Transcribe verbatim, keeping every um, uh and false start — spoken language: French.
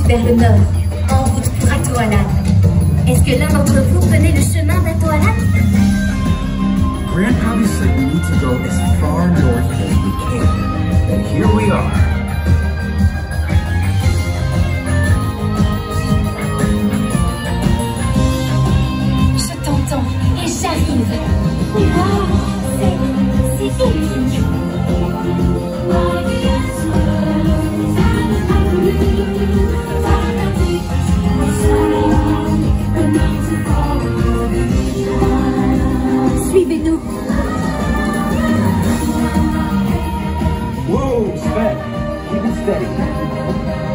vers le nord, en route pour Atoalan. Est-ce que l'un d'entre vous connaît le chemin d'Atoalan? Grandpa said we need to go as far north as we can. And here we are. Je t'entends et j'arrive. Wow, c'est... c'est épique. Suivez-nous. Whoa, Sven, keep it steady.